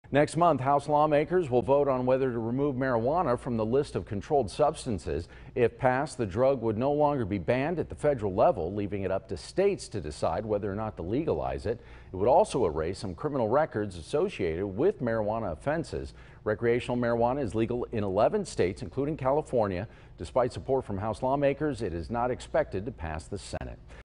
Next month, House lawmakers will vote on whether to remove marijuana from the list of controlled substances. If passed, the drug would no longer be banned at the federal level, leaving it up to states to decide whether or not to legalize it. It would also erase some criminal records associated with marijuana offenses. Recreational marijuana is legal in 11 states, including California. Despite support from House lawmakers, it is not expected to pass the Senate.